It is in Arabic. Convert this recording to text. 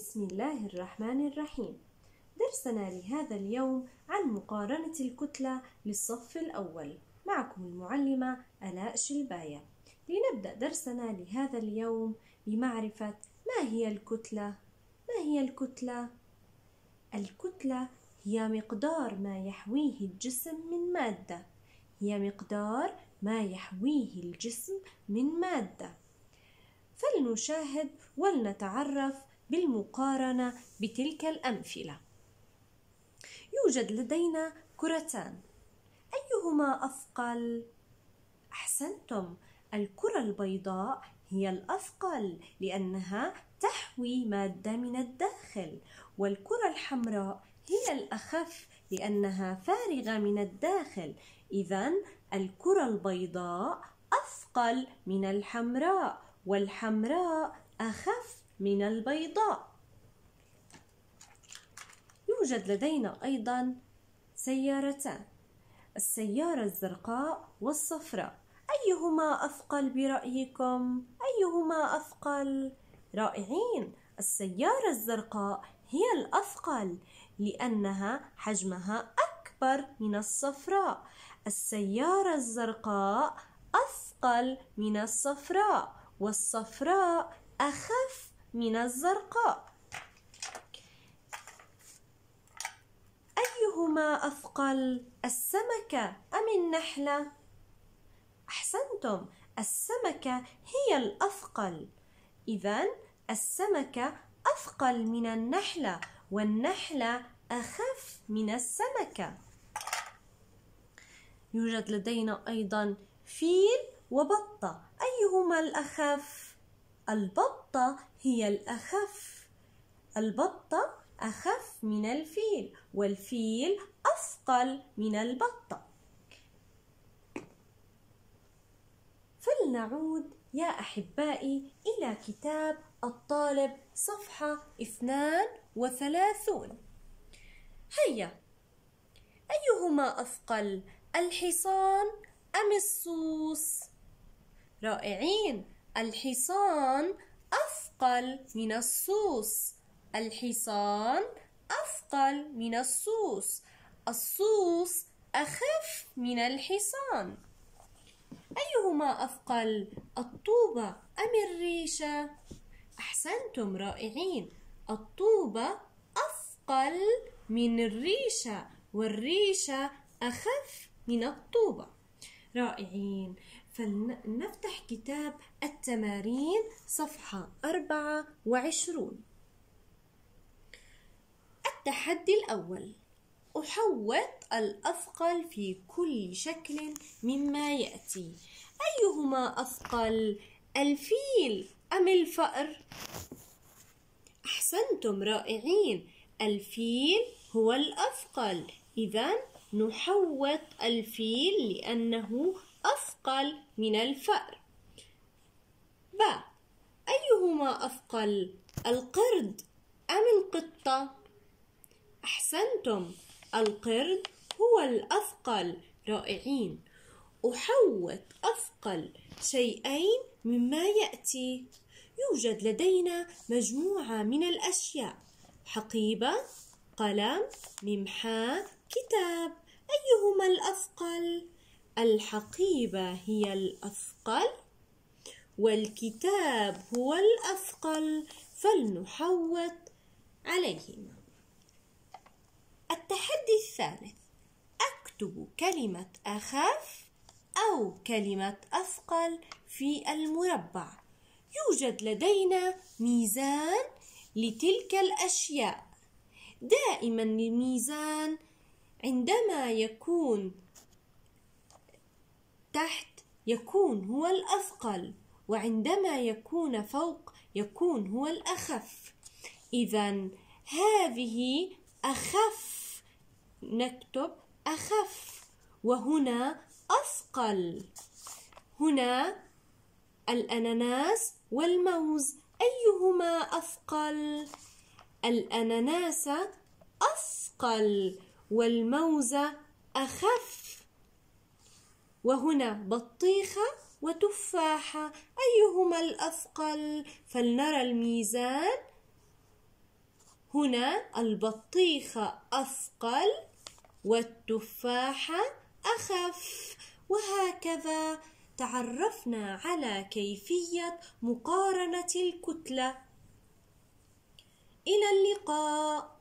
بسم الله الرحمن الرحيم. درسنا لهذا اليوم عن مقارنة الكتلة للصف الأول. معكم المعلمة آلاء شلباية. لنبدأ درسنا لهذا اليوم بمعرفة ما هي الكتلة. ما هي الكتلة؟ الكتلة هي مقدار ما يحويه الجسم من مادة. هي مقدار ما يحويه الجسم من مادة. فلنشاهد ولنتعرف بالمقارنة بتلك الأمثلة. يوجد لدينا كرتان، أيهما أثقل؟ أحسنتم، الكرة البيضاء هي الأثقل لأنها تحوي مادة من الداخل، والكرة الحمراء هي الأخف لأنها فارغة من الداخل. إذن الكرة البيضاء أثقل من الحمراء، والحمراء أخف من البيضاء. يوجد لدينا أيضا سيارتان، السيارة الزرقاء والصفراء، أيهما أثقل برأيكم؟ أيهما أثقل؟ رائعين، السيارة الزرقاء هي الأثقل لأنها حجمها أكبر من الصفراء. السيارة الزرقاء أثقل من الصفراء، والصفراء أخف من الزرقاء. أيهما أثقل؟ السمكة أم النحلة؟ أحسنتم، السمكة هي الأثقل. إذن السمكة أثقل من النحلة، والنحلة أخف من السمكة. يوجد لدينا أيضا فيل وبطة، أيهما الأخف؟ البطة هي الأخف. البطة أخف من الفيل، والفيل أثقل من البطة. فلنعود يا أحبائي إلى كتاب الطالب صفحة 32. هيا، أيهما أثقل، الحصان أم السوس؟ رائعين، الحصان أثقل من السوس. الحصان أثقل من السوس. السوس أخف من الحصان. أيهما أثقل، الطوبة أم الريشة؟ أحسنتم، رائعين، الطوبة أثقل من الريشة، والريشة أخف من الطوبة. رائعين، فلنفتح كتاب التمارين صفحة 24. التحدي الأول: أحوط الأثقل في كل شكل مما يأتي. أيهما أثقل، الفيل أم الفأر؟ أحسنتم، رائعين، الفيل هو الأثقل. إذن نحوط الفيل لأنه أثقل من الفأر. ب: أيهما أثقل، القرد أم القطة؟ أحسنتم، القرد هو الأثقل. رائعين، أحوط أثقل شيئين مما يأتي. يوجد لدينا مجموعة من الأشياء: حقيبة، قلم، ممحاة، كتاب. أيهما الأثقل؟ الحقيبة هي الأثقل، والكتاب هو الأثقل، فلنحوط عليهما. التحدي الثالث: أكتب كلمة أخف أو كلمة أثقل في المربع. يوجد لدينا ميزان لتلك الأشياء. دائما الميزان عندما يكون تحت يكون هو الأثقل، وعندما يكون فوق يكون هو الأخف. إذن هذه أخف، نكتب أخف، وهنا أثقل. هنا الأناناس والموز، أيهما أثقل؟ الأناناس أثقل، والموز أخف. وهنا بطيخة وتفاحة، أيهما الأثقل؟ فلنرى الميزان. هنا البطيخة أثقل والتفاحة أخف. وهكذا تعرفنا على كيفية مقارنة الكتلة. إلى اللقاء.